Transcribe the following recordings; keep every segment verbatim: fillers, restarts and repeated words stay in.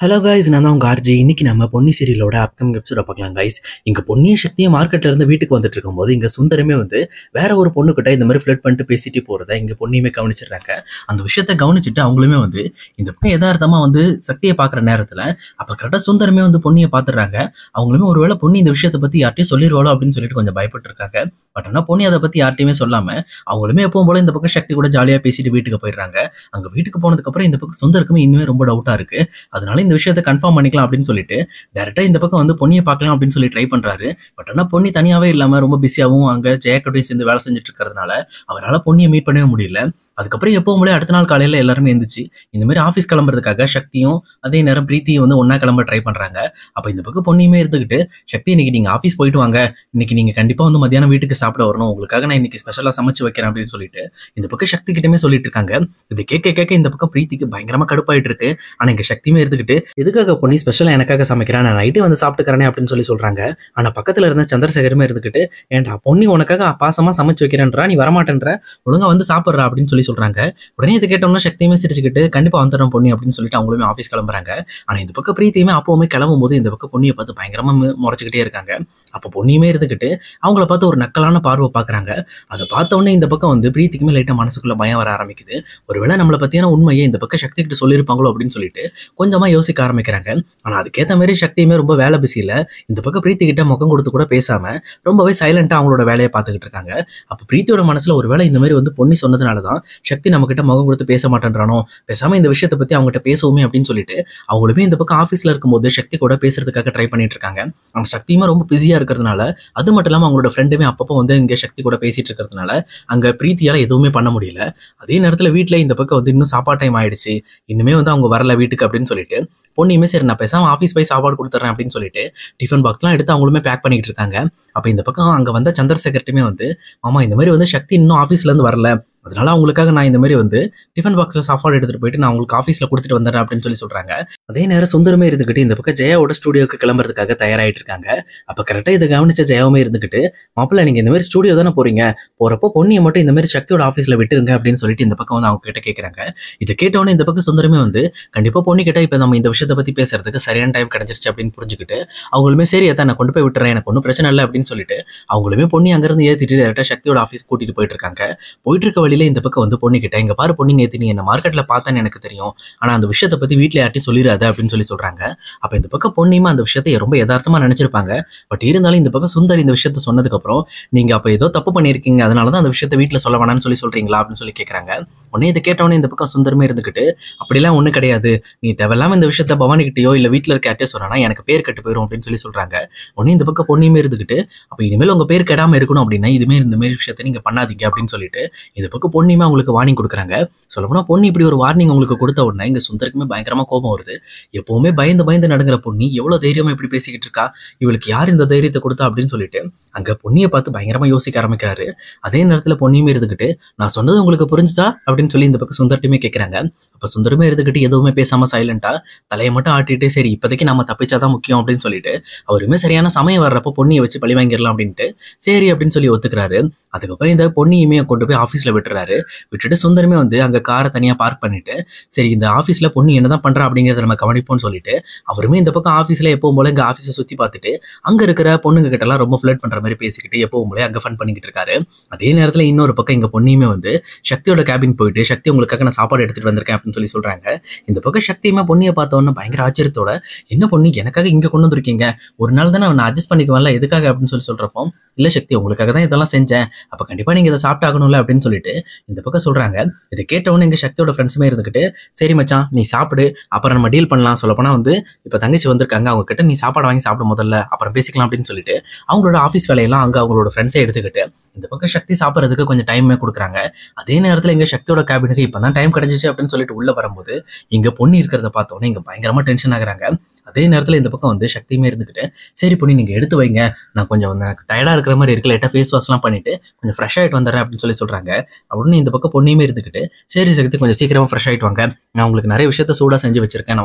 Hello guys, நான் தான் உங்கள் ஆர்ஜி. இன்னைக்கு நம்ம பொன்னி சீரியலோட அப்கமிங் எபிசோட பார்க்கலாம் காய்ஸ். இங்கே பொன்னியும் சக்தியும் மார்க்கெட்ல இருந்து வீட்டுக்கு வந்துட்டு இருக்கும்போது இங்கே சுந்தரமே வந்து வேற ஒரு பொண்ணுக்கிட்ட இந்த மாதிரி ஃப்ளட் பண்ணிட்டு பேசிட்டு போகிறத இங்கே பொன்னியுமே கவனிச்சிடுறாங்க. அந்த விஷயத்த கவனிச்சுட்டு அவங்களுமே வந்து இந்த பக்கம் யதார்த்தமாக வந்து சக்தியை பார்க்குற நேரத்தில் அப்போ கரெக்டாக சுந்தரமே வந்து பொன்னியை பார்த்துடுறாங்க. அவங்களுமே ஒருவேளை பொன்னி இந்த விஷயத்தை பற்றி யார்ட்டையும் சொல்லிடுவாளோ அப்படின்னு சொல்லிட்டு கொஞ்சம் பயப்பட்டு இருக்காங்க. பட் ஆனால் பொன்னி அதை பற்றி யார்ட்டையுமே சொல்லாமல் அவங்களுமே எப்பவும் போல இந்த பக்கம் சக்தி கூட ஜாலியாக பேசிட்டு வீட்டுக்கு போயிடுறாங்க. அங்கே வீட்டுக்கு போனதுக்கப்புறம் இந்த பக்கம் சுந்தருக்குமே இன்னுமே ரொம்ப டவுட்டாக இருக்குது. அதனால இந்த விஷயத்தை கன்ஃபார்ம் பண்ணிக்கலாம் அப்படின்னு சொல்லிட்டு டேரக்டா இந்த பக்கம் வந்து பொன்னியை பார்க்கலாம் அப்படின்னு சொல்லி ட்ரை பண்றாரு. பட் ஆனால் பொன்னி தனியாவே இல்லாம ரொம்ப பிஸியாகவும் அங்க ஜெயக்கட்டையும் சேர்ந்து வேலை செஞ்சுட்டு இருக்கிறதுனால அவரால் பொன்னியை மீட் பண்ணவே முடியல. அதுக்கப்புறம் எப்பவும் போல அடுத்த நாள் காலையில எல்லாருமே எழுந்துச்சு இந்த மாதிரி ஆஃபீஸ் கிளம்புறதுக்காக சக்தியும் அதே நேரம் பிரீத்தியும் வந்து ஒன்னா கிளம்ப ட்ரை பண்றாங்க. அப்ப இந்த பக்கம் பொன்னியுமே இருந்துகிட்டு, சக்தி இன்னைக்கு நீங்க ஆஃபீஸ் போயிட்டு வாங்க, இன்னைக்கு நீங்க கண்டிப்பா வந்து மத்தியானம் வீட்டுக்கு சாப்பிட வரணும், உங்களுக்காக நான் இன்னைக்கு ஸ்பெஷலா சமைச்சு வைக்கிறேன் அப்படின்னு சொல்லிட்டு இந்த பக்கம் சக்தி கிட்டமே சொல்லிட்டு இருக்காங்க. இது கேட்க கேட்க இந்த பக்கம் பிரீத்திக்கு பயங்கரமா கடுப்பாயிட்டு இருக்கு. ஆனா இங்க சக்தியுமே இருந்துகிட்டு, எதுக்காக பொன்னி ஸ்பெஷலா எனக்காக சமைக்கிறேன், நான் நைட்டே வந்து சாப்பிட்டுக்கிறேன் அப்படின்னு சொல்லி சொல்றாங்க. ஆனா பக்கத்துல இருந்த சந்திரசேகரமே இருந்துகிட்டு, ஏன்டா பொன்னி உனக்காக பாசமா சமைச்சு வைக்கிறேன்றா, நீ வரமாட்டேன்ற, ஒழுங்கா வந்து சாப்பிட்றா அப்படின்னு சொல்லி சொல்றாங்க. உடனே இது கேட்டோம்னா சக்தியுமே சிரிச்சுக்கிட்டு, கண்டிப்பா வந்துடும் பொன்னி அப்படின்னு சொல்லிட்டு அவங்களுமே ஆஃபீஸ் கிளம்புறாங்க. ஆனா இந்த பக்கம் பிரீத்தியுமே அப்பவுமே கிளம்பும் போது இந்த பக்கம் பொன்னியை பார்த்து பயங்கரமா முறைச்சுக்கிட்டே இருக்காங்க. அப்போ பொன்னியுமே இருந்துகிட்டு அவங்கள பார்த்து ஒரு நக்கலான பார்வை பாக்குறாங்க. அதை பார்த்த உடனே இந்த பக்கம் வந்து பிரீத்திக்குமே லைட்டா மனசுக்குள்ள பயம் வர ஆரம்பிக்குது. ஒருவேளை நம்மளை பத்தியான உண்மையை இந்த பக்கம் சக்தி கிட்ட சொல்லியிருப்பாங்களோ அப்படின்னு சொல்லிட்டு கொஞ்சமா யோசிக்க ஆரம்பிக்கிறாங்க. ஆனா அதுக்கேற்ற மாதிரி சக்தியுமே ரொம்ப வேலை பிஸியில இந்த பக்கம் பிரீத்தி கிட்ட முகம் கொடுத்து கூட பேசாம ரொம்பவே சைலண்டா அவங்களோட வேலையை பார்த்துக்கிட்டு இருக்காங்க. அப்போ பிரீத்தியோட மனசுல ஒரு வேளை இந்த மாதிரி வந்து பொன்னி சொன்னதுனாலதான் சக்தி நம்ம கிட்ட முகம் கொடுத்து பேச மாட்டேன்றானோ, பேசாம இந்த விஷயத்தை பத்தி அவங்ககிட்ட பேசுவோமே அப்படின்னு சொல்லிட்டு அவங்களுமே இந்த பக்கம் ஆஃபீஸ்ல இருக்கும்போது சக்தி கூட பேசுறதுக்காக ட்ரை பண்ணிட்டு இருக்காங்க. அவங்க சக்தியுமே ரொம்ப பிஸியா இருக்கிறதுனால, அது மட்டும் இல்லாம அவங்களோட ஃப்ரெண்டுமே அப்பப்போ வந்து இங்க சக்தி கூட பேசிட்டு இருக்கிறதுனால அங்க பிரீத்தியால எதுவுமே பண்ண முடியல. அதே நேரத்துல வீட்டுல இந்த பக்கம் வந்து இன்னும் சாப்பாடு டைம் ஆயிடுச்சு, இன்னுமே வந்து அவங்க வரல வீட்டுக்கு அப்படின்னு சொல்லிட்டு பொன்னியுமே சரி நான் பேசாம ஆஃபீஸ் போய் சாப்பாடு கொடுத்துறேன் அப்படின்னு சொல்லிட்டு டிஃபன் பாக்ஸ்லாம் எடுத்து அவங்களுமே பேக் பண்ணிட்டு இருக்காங்க. அப்போ இந்த பக்கம் அங்க வந்த சந்திரசேகர்ட்டுமே வந்து, ஆமா இந்த மாதிரி வந்து சக்தி இன்னும் ஆஃபீஸ்ல இருந்து வரல, அதனால அவங்களுக்காக நான் இந்த மாதிரி வந்து டிஃபன் பாக்ஸ்ல சாப்பாடு எடுத்துட்டு போயிட்டு நான் உங்களுக்கு ஆஃபீஸ்ல கொடுத்துட்டு வந்துடுறேன் அப்படின்னு சொல்லி சொல்றாங்க. அதே நேரம் சுந்தரமே இருந்துகிட்டு இந்த பக்கம் ஜெயாவோட ஸ்டுடியோக்கு கிளம்புறதுக்காக தயாராயிட்டு இருக்காங்க. அப்ப கரெக்டா இதை கவனிச்ச ஜெயாவுமே இருந்துகிட்டு, மாப்பிள்ள நீங்க இந்த மாதிரி ஸ்டுடியோ தானே போறீங்க, போறப்போ பொன்னியை மட்டும் இந்த மாதிரி சக்தியோட ஆஃபீஸ்ல விட்டுருங்க அப்படின்னு சொல்லிட்டு இந்த பக்கம் வந்து அவங்க கிட்ட கேட்கறாங்க. இதை கேட்டவொடனே இந்த பக்கம் சுந்தரமே வந்து, கண்டிப்பா பொன்னி கிட்ட இப்ப நம்ம இந்த விஷயத்தை பத்தி பேசுறதுக்கு சரியான டைம் கிடைச்சிருச்சு அப்படின்னு புரிஞ்சுக்கிட்டு அவங்களுமே சரி அதான் நான் கொண்டு போய் விட்டுறேன், எனக்கு ஒன்றும் பிரச்சனை இல்லை அப்படின்னு சொல்லிட்டு அவங்களுமே பொன்னி அங்கிருந்து ஏற்றிட்டு டேரக்டா சக்தியோட ஆஃபீஸ் கூட்டிட்டு போயிட்டு இருக்காங்க. போயிட்டு இருக்க வழியில இந்த பக்கம் வந்து பொண்ணு கிட்ட, இங்க பாரு பொன்னி, நேத்து நீ என்ன மார்க்கெட்ல பார்த்தேன்னு எனக்கு தெரியும், ஆனா அந்த விஷயத்தை பத்தி வீட்டுல யார்ட்டையும் சொல்லிடாத அப்படின்னு சொல்லி சொல்றாங்க. அப்ப இந்த பக்கம் பொன்னியுமா அந்த விஷயத்தை ரொம்ப யதார்த்தமா நினைச்சிருப்பாங்க. பட் இருந்தாலும் இந்த பக்கம் சுந்தர் இந்த விஷயத்த சொன்னதுக்கு அப்புறம், நீங்க அப்ப ஏதோ தப்பு பண்ணிருக்கீங்க, அதனாலதான் அந்த விஷயத்தை வீட்டுல சொல்ல வேணாம்னு சொல்லி சொல்றீங்களா அப்படின்னு சொல்லி கேட்கறாங்க. உடனே இதை கேட்டவொடனே இந்த பக்கம் சுந்தரமே இருந்துகிட்டு, அப்படிலாம் ஒண்ணு கிடையாது, நீ தேவையில்லாம இந்த விஷயத்த பவானி கிட்டயோ இல்ல வீட்டுல இருக்க யார்ட்டையோ சொன்னா எனக்கு பேர் கெட்டு போயிடும் அப்படின்னு சொல்லி சொல்றாங்க. உடனே இந்த பக்கம் பொன்னியுமே இருந்துகிட்டு, அப்ப இனிமேல் உங்க பேர் கெடாம இருக்கணும் அப்படின்னா இதுமே இந்த மாதிரி விஷயத்த நீங்க பண்ணாதீங்க அப்படின்னு சொல்லிட்டு இந்த பக்கம் பொன்னியுமே உங்களுக்கு வார்னிங் கொடுக்குறாங்க. சொல்லப்போனா பொன்னி இப்படி ஒரு வார்னிங் உங்களுக்கு கொடுத்த உடனே இங்க சுந்தருக்குமே பயங்கரமா கோபம் வருது. எப்பவுமே பயந்து பயந்து நடுங்கிற பொன்னி எவ்வளவு தைரியமா இப்படி பேசிக்கிட்டு இருக்கா, இவளுக்கு யார் இந்த தைரியத்தை கொடுத்தா அப்படின்னு சொல்லிட்டு அங்க பொன்னியை பார்த்து பயங்கரமா யோசிக்க ஆரம்பிக்கிறாரு. அதே நேரத்துல பொன்னியுமே இருந்துகிட்டு, நான் சொன்னது உங்களுக்கு புரிஞ்சுதா அப்படின்னு சொல்லி இந்த பக்கம் சுந்தர்ட்டுமே கேட்கறாங்க. அப்ப சுந்தரமே இருந்துகிட்டு எதுவுமே பேசாம சைலண்டா தலையை மட்டும் ஆட்டிட்டு, சரி இப்போதைக்கு நம்ம தப்பிச்சாதான் முக்கியம் அப்படின்னு சொல்லிட்டு அவருமே சரியான சமயம் வர்றப்போ பொன்னியை வச்சு பழி வாங்கிடலாம் அப்படின்ட்டு சரி அப்படின்னு சொல்லி ஒத்துக்கிறாரு. அதுக்கப்புறம் இந்த பொன்னியுமே கொண்டு போய் ஆஃபீஸ்ல விட்டுறாரு. விட்டுட்டு சுந்தரமே வந்து அங்க காரை தனியா பார்க் பண்ணிட்டு, சரி இந்த ஆஃபீஸ்ல பொண்ணு என்னதான் பண்றா அப்படிங்கிறத நம்ம கவனிப்போம்னு சொல்லிட்டு அவருமே இந்த பக்கம் ஆஃபீஸ்ல எப்பவும் போல இங்க ஆஃபீஸை சுத்தி பார்த்துட்டு அங்க இருக்கிற பொண்ணுங்க கிட்ட எல்லாம் ரொம்ப ஃபிளர்ட் பண்ற மாதிரி பேசிக்கிட்டு எப்பவும் போல அங்க ஃபன் பண்ணிக்கிட்டு இருக்காரு. அதே நேரத்துல இன்னொரு பக்கம் இங்க பொண்ணியுமே வந்து சக்தியோட கேபின் போயிட்டு, சக்தி உங்களுக்காக நான் சாப்பாடு எடுத்துட்டு வந்திருக்கேன் அப்படின்னு சொல்லி சொல்றாங்க. இந்த பக்கம் சக்தியுமே பொண்ணியை பார்த்தோன்னா பயங்கர ஆச்சரியத்தோட, என்ன பொண்ணு எனக்காக இங்க கொண்டு வந்திருக்கீங்க, ஒரு நாள் தானே நான் அட்ஜஸ்ட் பண்ணிக்குவேன்ல, எதுக்காக அப்படின்னு சொல்லி சொல்றப்போ, இல்ல சக்தி உங்களுக்காக தான் இதெல்லாம் செஞ்சேன், அப்ப கண்டிப்பா நீங்க இதை சாப்பிட்டாகணும்ல அப்படின்னு சொல்லிட்டு இந்த பக்கம் சொல்றாங்க. இதை கேட்டவொன்னு எங்க சக்தியோட ஃப்ரெண்ட்ஸுமே இருந்துகிட்டு, சரி மச்சான் நீ சாப்பிடு, அப்புறம் நம்ம டீல் பண்ணலாம், சொல்லப்போனா வந்து இப்ப தங்கச்சி வந்திருக்காங்க, அவங்க கிட்ட நீ சாப்பாடு வாங்கி சாப்பிட முதல்ல, அப்புறம் பேசிக்கலாம் அப்படின்னு சொல்லிட்டு அவங்களோட ஆஃபீஸ் வேலையெல்லாம் அங்க அவங்களோட ஃப்ரெண்ட்ஸை எடுத்துக்கிட்டு இந்த பக்கம் சக்தி சாப்பிட்றதுக்கு கொஞ்சம் டைமே கொடுக்குறாங்க. அதே நேரத்துல எங்க சக்தியோட கேபினுக்கு இப்பதான் டைம் கிடைச்சிச்சு அப்படின்னு சொல்லிட்டு உள்ள வரும்போது இங்க பொண்ணு இருக்கிறத பார்த்தோன்னே இங்க பயங்கரமா டென்ஷன் ஆகுறாங்க. அதே நேரத்துல இந்த பக்கம் வந்து சக்தியுமே இருந்துகிட்டு, சரி பொண்ணு நீங்க எடுத்து வைங்க, நான் கொஞ்சம் டயர்டா இருக்கிற மாதிரி இருக்கு, லைட்டா ஃபேஸ் வாஷ்லாம் பண்ணிட்டு கொஞ்சம் ஃப்ரெஷ் ஆயிட்டு வந்துடுறேன் அப்படின்னு சொல்லி சொல்றாங்க. அப்படின்னு இந்த பக்கம் பொண்ணையுமே இருந்துகிட்டு, சரி சக்தி கொஞ்சம் சீக்கிரமா ஃப்ரெஷ் ஆயிட்டு வாங்க, நான் உங்களுக்கு நிறைய விஷயத்த சூடா செஞ்சு வச்சிருக்கேன், நம்ம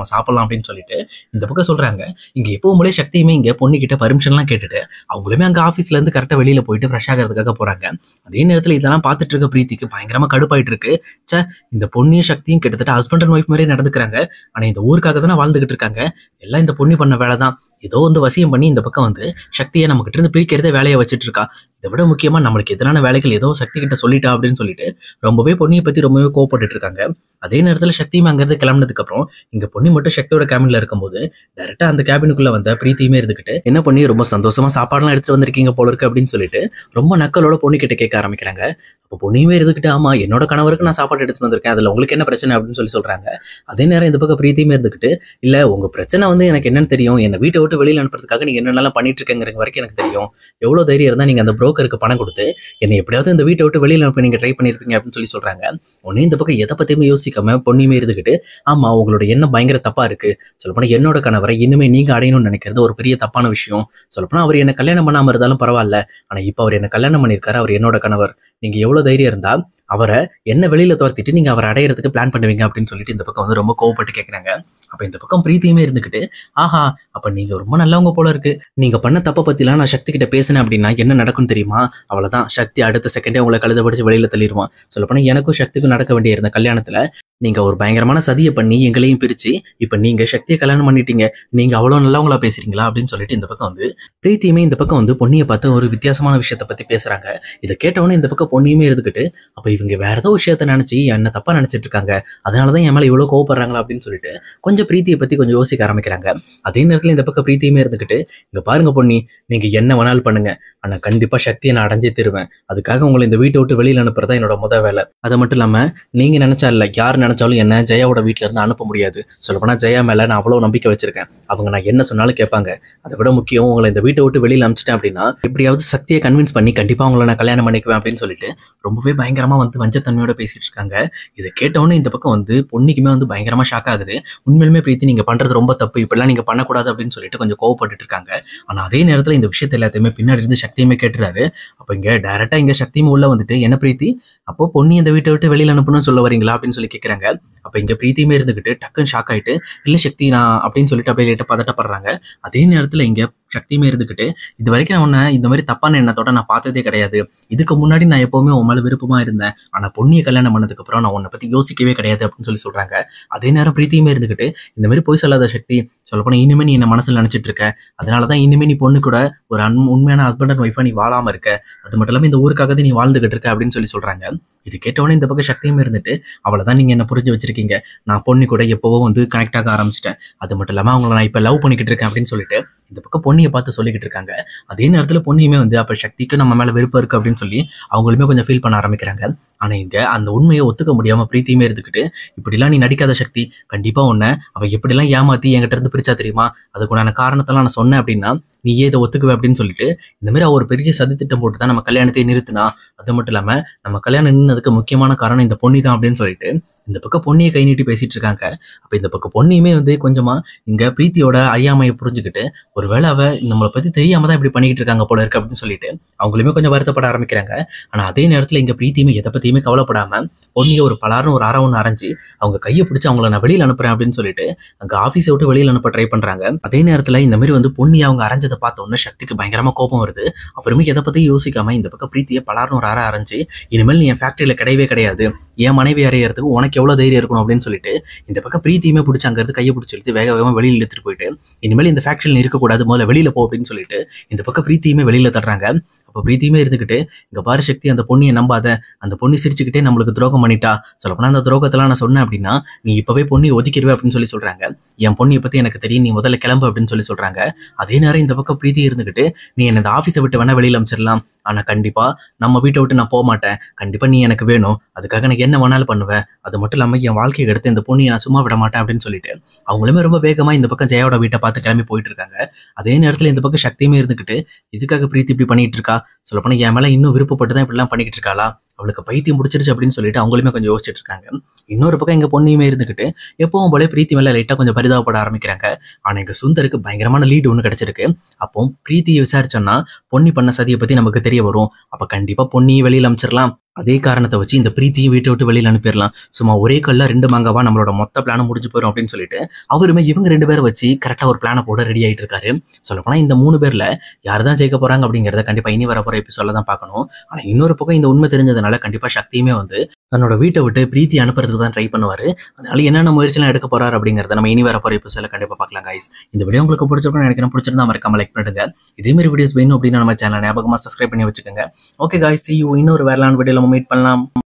நம்ம சாப்பிடலாம் அப்படின்னு சொல்லிட்டு இந்த பக்கம் சொல்றாங்க. இங்க எப்பவும் போல சக்தியுமே இங்க பொண்ணு கிட்ட பர்மிஷன்லாம் கேட்டுட்டு அவங்களுமே அங்க ஆஃபீஸ்ல இருந்து கரெக்டா வெளியில போயிட்டு ஃப்ரெஷ் ஆகிறதுக்காக போறாங்க. அதே நேரத்துல இதெல்லாம் பார்த்துட்டு இருக்க பிரீத்திக்கு பயங்கரமா கடுப்பாயிட்டு இருக்கு. சே, இந்த பொண்ணையும் சக்தியும் கிட்டத்தட்ட ஹஸ்பண்ட் அண்ட் ஒய்ஃப் மாதிரி நடந்துக்கிறாங்க. ஆனா இந்த ஊருக்காக தானே வாழ்ந்துகிட்டு இருக்காங்க. எல்லாம் இந்த பொண்ணு பண்ண வேலை தான். ஏதோ வந்து வசியம் பண்ணி இந்த பக்கம் வந்து சக்தியை நம்ம கிட்ட இருந்து பிரிக்கிறதே வேலையை வச்சுட்டு இருக்கா. இதை விட முக்கியமா நம்மளுக்கு எதிரான வேலைகள் ஏதோ சக்தி கிட்ட சொல்லிட்டா அப்படின்னு சொல்லிட்டு ரொம்பவே பொண்ணியை பத்தி ரொம்பவே கோவப்பட்டு இருக்காங்க. அதே நேரத்துல சக்தியும் அங்கிருந்து கிளம்பினதுக்கு அப்புறம் இங்க பொண்ணு மட்டும் சக்தியோட கேபின்ல இருக்கும்போது டைரக்டா அந்த கேபினுக்குள்ள வந்த பிரீத்தியுமே இருந்துகிட்டு என்ன பண்ணி ரொம்ப சந்தோஷமா சாப்பாடுலாம் எடுத்துட்டு வந்திருக்கீங்க போல இருக்கு அப்படின்னு சொல்லிட்டு ரொம்ப நக்கலோட பொண்ணு கிட்ட கேட்க ஆரம்பிக்கிறாங்க. அப்போ பொண்ணையுமே இருந்துகிட்டு ஆமா என்னோட கணவருக்கு நான் சாப்பாடு எடுத்துட்டு வந்திருக்கேன், அதுல உங்களுக்கு என்ன பிரச்சனை அப்படின்னு சொல்லி சொல்றாங்க. அதே நேரம் இந்த பக்கம் பிரீத்தியுமே இருந்துகிட்டு இல்ல உங்க பிரச்சனை வந்து எனக்கு என்னன்னு தெரியும், என்னை வீட்டை விட்டு வெளியில அனுப்புறதுக்காக நீங்க என்னென்னலாம் பண்ணிட்டு இருக்கேங்கிற வரைக்கும் எனக்கு தெரியும். எவ்வளவு தைரியம் இருந்தா நீங்க அந்த புரோக்கருக்கு பணம் கொடுத்து என்னை எப்படியாவது இந்த வீட்டை விட்டு வெளியில அனுப்ப நீங்க ட்ரை பண்ணிருப்பீங்க அப்படின்னு சொல்லி சொல்றாங்க. உடனே இந்த பக்கம் எதை பத்தியுமே யோசிக்காம பொண்ணுமே இருந்துகிட்டு ஆமா உங்களோட எண்ணம் பயங்கர தப்பா இருக்கு. சொல்லப்போனா என்னோட கணவரை இனிமே நீங்க அடையணும்னு நினைக்கிறது ஒரு பெரிய தப்பான விஷயம். சொல்லப்போனா அவர் என்ன கல்யாணம் பண்ணாம இருந்தாலும் பரவாயில்ல, ஆனா இப்ப அவர் என்ன கல்யாணம் பண்ணிருக்காரு, அவர் என்னோட கணவர். நீங்க எவ்வளவு தைரியம் இருந்தா அவரை என்ன வெளியில துரத்திட்டு நீங்க அவரை அடையிறதுக்கு பிளான் பண்ணுவீங்க அப்படின்னு சொல்லிட்டு இந்த பக்கம் வந்து ரொம்ப கோவப்பட்டு கேட்கறாங்க. அப்ப இந்த பக்கம் பிரீத்தியுமே இருந்துகிட்டு ஆஹா அப்ப நீங்க ரொம்ப நல்லவங்க போல இருக்கு, நீங்க பண்ண தப்ப பத்திலாம் நான் சக்தி கிட்ட பேசினேன் அப்படின்னா என்ன நடக்கும் தெரியுமா, அவ்வளவுதான் சக்தி அடுத்த செகண்டே உங்களை கழுத படிச்சு வெளியில தள்ளிடுவான். சொல்லப்போனா எனக்கும் சக்திக்கும் நடக்க வேண்டிய இருந்த கல்யாணத்துல நீங்க ஒரு பயங்கரமான சதியை பண்ணி எங்களையும் பிரிச்சு இப்ப நீங்க சக்தியை கல்யாணம் பண்ணிட்டீங்க, நீங்க அவ்வளவு நல்லவங்களா பேசுறீங்களா அப்படின்னு சொல்லிட்டு இந்த பக்கம் வந்து பிரீத்தியுமே இந்த பக்கம் வந்து பொண்ணியை பார்த்து ஒரு வித்தியாசமான விஷயத்த பத்தி பேசுறாங்க. இதை கேட்டவொன்னே இந்த பக்கம் பொண்ணியுமே இருந்துகிட்டு அப்ப இவங்க வேற ஏதோ விஷயத்த நினைச்சு என்ன தப்பா நினைச்சிட்டு இருக்காங்க, அதனாலதான் என் மேல இவ்வளவு கோவப்படுறாங்களா அப்படின்னு சொல்லிட்டு கொஞ்சம் பிரீத்தியை பத்தி கொஞ்சம் யோசிக்க ஆரம்பிக்கிறாங்க. அதே நேரத்துல இந்த பக்கம் பிரீத்தியுமே இருந்துகிட்டு இங்க பாருங்க பொண்ணி, நீங்க என்ன வேணாலும் பண்ணுங்க, ஆனா கண்டிப்பா சக்தியை நான் அடைஞ்சே தருவேன். அதுக்காக உங்களை இந்த வீட்டை விட்டு வெளியில அனுப்புறதா என்னோட முத வேலை. அது மட்டும் இல்லாம நீங்க நினைச்சா இல்ல யார் நினைச்சாலும் என்ன ஜெயாவோட வீட்டுல இருந்து அனுப்ப முடியாது. சொல்லப்போனா ஜெயா மேல நான் அவ்வளவு நம்பிக்கை வச்சிருக்கேன், அவங்க நான் என்ன சொன்னாலும் கேட்பாங்க. அதை விட முக்கியம் உங்களை இந்த வீட்டை விட்டு வெளியில அனுப்பிச்சிட்டேன் அப்படின்னா எப்படியாவது சக்தியை கன்வின்ஸ் பண்ணி கண்டிப்பா உங்களை நான் கல்யாணம் பண்ணிக்குவேன் அப்படின்னு சொல்லிட்டு ரொம்பவே பயங்கரமா வந்து வஞ்சத்தன்மையோட பேசிட்டு இருக்காங்க. இதை கேட்டவொன்னே இந்த பக்கம் வந்து பொண்ணுக்குமே வந்து பயங்கரமா ஷாக் ஆகுது. உண்மையிலுமே பிரீத்தி நீங்க பண்றது ரொம்ப தப்பு, இப்படிலாம் நீங்க பண்ணக்கூடாது அப்படின்னு சொல்லிட்டு கொஞ்சம் கோவப்பட்டு இருக்காங்க. ஆனா அதே நேரத்துல இந்த விஷயத்த எல்லாத்தையுமே பின்னாடி இருந்து சக்தியுமே கேட்டுறாரு. அப்ப இங்க டைரக்டா இங்க சக்தியும் உள்ள வந்துட்டு என்ன பிரீத்தி அப்போ பொண்ணு இந்த வீட்டை விட்டு வெளியில அனுப்பணும்னு சொல்ல வரீங்களா அப்படின்னு சொல்லி கேட்கறாங்க. அப்ப இங்க பிரீத்தியுமே இருந்துகிட்டு டக்குன்னு ஷாக் ஆயிட்டு இல்ல சக்தி நான் அப்படின்னு சொல்லிட்டு அப்படியே லேட்டா பதட்டப்படுறாங்க. அதே நேரத்துல இங்க சக்தியுமே இருந்துகிட்டு இது வரைக்கும் நான் உன்னை இந்த மாதிரி தப்பான எண்ணத்தோட நான் பார்த்ததே கிடையாது, இதுக்கு முன்னாடி நான் எப்பவுமே உன் மேல விருப்பமா இருந்தேன், ஆனா பொண்ணியை கல்யாணம் பண்ணதுக்கு அப்புறம் நான் உன்னை பத்தி யோசிக்கவே கிடையாது அப்படின்னு சொல்லி சொல்றாங்க. அதே நேரம் பிரீத்தியுமே இருந்துகிட்டு இந்த மாதிரி போய் சொல்லாத சக்தி, சொல்லப்போனா இனிமே நீ என்ன மனசுல நினைச்சிட்டு இருக்க, அதனாலதான் இனிமே நீ பொண்ணு கூட ஒரு அன் உண்மையான ஹஸ்பண்ட் அண்ட் ஒய்ஃபா நீ வாழாம இருக்க, அது மட்டும் இல்லாம இந்த ஊருக்காக நீ வாழ்ந்துகிட்டு இருக்க அப்படின்னு சொல்லி சொல்றாங்க. இது கேட்டவொன்னே இந்த பக்கம் சக்தியுமே இருந்துட்டு அவ்வளவுதான் நீங்க என்ன புரிஞ்சு வச்சிருக்கீங்க, நான் பொண்ணு கூட எப்பவோ வந்து கனெக்ட் ஆக ஆரம்பிச்சிட்டேன், அது மட்டும் இல்லாம அவங்களை நான் இப்ப லவ் பண்ணிக்கிட்டு இருக்கேன் அப்படின்னு சொல்லிட்டு இந்த பக்கம் பொண்ணியை பார்த்து சொல்லிக்கிட்டு இருக்காங்க. அதே நேரத்துல பொண்ணியுமே வந்து அப்ப சக்திக்கு நம்ம மேல விருப்பம் இருக்கு அப்படின்னு சொல்லி அவங்களுமே கொஞ்சம் ஃபீல் பண்ண ஆரம்பிக்கிறாங்க. ஆனா இங்க அந்த உண்மையை ஒத்துக்க முடியாம பிரீத்தியுமே இருந்துகிட்டு இப்படிலாம் நீ நடிக்காத சக்தி, கண்டிப்பா உன்னை அவ எப்படிலாம் ஏமாத்தி என்கிட்ட இருந்து பிரிச்சா தெரியுமா, அதுக்குண்டான காரணத்தெல்லாம் நான் சொன்னேன் அப்படின்னா நீயே இதை ஒத்துக்குவே அப்படின்னு சொல்லிட்டு இந்த மாதிரி அவர் பெரிய சதி திட்டம் போட்டு தான் நம்ம கல்யாணத்தை நிறுத்தினா, அது மட்டும் இல்லாம நம்ம கல்யாணம் நின்னதுக்கு முக்கியமான காரணம் இந்த பொண்ணி தான் அப்படின்னு சொல்லிட்டு இந்த பக்கம் பொண்ணியை கை நீட்டி பேசிட்டு இருக்காங்க. அப்ப இந்த பக்கம் பொண்ணியுமே வந்து கொஞ்சமா இங்க பிரீத்தியோட அறியாமையை புரிஞ்சுக்கிட்டு ஒருவேளை அவ நம்மளை பத்தி தெரியாம தான் இப்படி பண்ணிக்கிட்டு இருக்காங்க போல இருக்கு அப்படின்னு சொல்லிட்டு அவங்களுமே கொஞ்சம் வருத்தப்பட ஆரம்பிக்கிறாங்க. ஆனா அதே நேரத்துல இங்க பிரீத்தியுமே எதை பத்தியுமே கவலைப்படாம பொண்ணியை ஒரு பலாரும் ஒரு அரை ஒன்று அரைஞ்சு அவங்க கையை பிடிச்சி அவங்கள நான் வெளியில அனுப்புறேன் அப்படின்னு சொல்லிட்டு அங்க ஆஃபீஸை விட்டு வெளியில அனுப்ப ட்ரை பண்றாங்க. அதே நேரத்துல இந்த மாதிரி வந்து பொண்ணி அவங்க அரைஞ்சதை பார்த்த உடனே சக்திக்கு பயங்கரமா கோபம் வருது. அவருமே எதை பத்தி யோசிக்காம இந்த பக்கம் பிரீத்தியை பலாரும் ஒரு அரை அரைஞ்சு இனிமேல் நீ என் ஃபேக்டரியில கிடையவே கிடையாது, என் மனைவி அறையறதுக்கு உனக்கு எவ்வளவு தைரியம் இருக்கணும் அப்படின்னு சொல்லிட்டு இந்த பக்கம் பிரீத்தியுமே பிடிச்சி அங்க இருந்து கையை பிடிச்சி இழுத்து வேக வேகமா வெளியில இழுத்துட்டு போயிட்டு இனிமேல் இந்த ஃபேக்டரியில் இருக்கக்கூடாது, முதல்ல வெளியில போ அப்படின்னு சொல்லிட்டு இந்த பக்கம் பிரீத்தியுமே வெளியில தள்ளுறாங்க. அப்போ பிரீத்தியுமே இருந்துகிட்டு இங்க பாரு சக்தி, அந்த பொண்ணியை நம்பாத, அந்த பொண்ணு சிரிச்சுக்கிட்டே நம்மளுக்கு துரோகம் பண்ணிட்டா, சொல்லப்போனா அந்த துரோகத்தெல்லாம் நான் சொன்னேன் அப்படின்னா நீ இப்பவே பொண்ணியை ஒதுக்கிடுவே அப்படின்னு சொல்லி சொல்றாங்க. என் பொண்ணியை பத்தி எனக்கு தெரியும், நீ முதல்ல கிளம்பு அப்படின்னு சொல்லி சொல்றாங்க. அதே நேரம் இந்த பக்கம் பிரீத்தி இருந்துகிட்டு நீ என்ன இந்த ஆஃபீஸை விட்டு வேணா வெளியில அமைச்சிடலாம், ஆனா கண்டிப்பா நம்ம வீட்டை விட்டு நான் போக மாட்டேன், கண்டிப்பா நீ எனக்கு வேணும், அதுக்காக எனக்கு என்ன வேணாலும் பண்ணுவேன், அது மட்டும் இல்லாம என் வாழ்க்கையை எடுத்து இந்த பொண்ணியை நான் சும்மா விட மாட்டேன் அப்படின்னு சொல்லிட்டு அவங்களுமே ரொம்ப வேகமா இந்த பக்கம் ஜெயாவோட வீட்டை பார்த்து கிளம்பி போயிட்டு இருக்காங்க. அதே நேரத்துல இந்த பக்கம் சக்தியுமே இருந்துகிட்டு இதுக்காக பிரீத்தி இப்படி பண்ணிட்டு இருக்கா, சொல்லப்போனா என் மேல இன்னும் விருப்பப்பட்டு தான் இப்படிலாம் பண்ணிக்கிட்டு இருக்காளா, அவளுக்கு பைத்தியம் பிடிச்சிருச்சு அப்படின்னு சொல்லிட்டு அவங்களுமே கொஞ்சம் யோசிச்சுட்டு இருக்காங்க. இன்னொரு பக்கம் எங்க பொண்ணையுமே இருந்துகிட்டு எப்பவும் போல பிரீத்தி மேல லைட்டா கொஞ்சம் பரிதாபப்பட ஆரம்பிக்கிறாங்க. ஆனா எங்க சுந்தருக்கு பயங்கரமான லீடு ஒன்று கிடைச்சிருக்கு. அப்போ பிரீத்தியை விசாரிச்சோம்னா பொன்னி பண்ண சதியை பத்தி நமக்கு தெரிய வரும். அப்ப கண்டிப்பா பொன்னியை வெளியில அமைச்சிடலாம். அதே காரணத்தை வச்சு இந்த பிரீத்தியும் வீட்டை விட்டு வெளியில அனுப்பிடலாம். சும்மா ஒரே கல்ல ரெண்டு மாங்காவா நம்மளோட மொத்த பிளானும் முடிஞ்சு போயிடும் அப்படின்னு சொல்லிட்டு அவருமே இவங்க ரெண்டு பேரை வச்சு கரெக்டா ஒரு பிளானை போட ரெடி ஆயிட்டு இருக்காரு. சொல்லப்போனா இந்த மூணு பேர்ல யார் தான் ஜெயிக்க போறாங்க அப்படிங்கறத கண்டிப்பா இனி வர போற எபிசோட்ல தான் பார்க்கணும். ஆனா இன்னொரு பக்கம் இந்த உண்மை தெரிஞ்சதுனால கண்டிப்பா சக்தியுமே வந்து தன்னோட வீட்டை விட்டு பிரீத்தி அனுப்புறதுக்கு தான் ட்ரை பண்ணுவாரு. அதனால என்னென்ன முயற்சிலாம் எடுக்க போறாரு அப்படிங்கறத நம்ம இனி வர போற எபிசோட்ல கண்டிப்பா பார்க்கலாம் கைஸ். இந்த வீடியோ உங்களுக்கு பிடிச்சிருக்கும்னு நினைக்கிறேன். பிடிச்சிருந்தா மறக்காம லைக் பண்ணுங்க. இதே மாதிரி வீடியோஸ் வேணும் அப்படின்னா நம்ம சேனலை ஞாபகமா சப்ஸ்கிரைப் பண்ணி வச்சுக்கோங்க. ஓகே கைஸ், see you இன்னொரு வேறலான வீடியோல நம்ம மீட் பண்ணலாம்.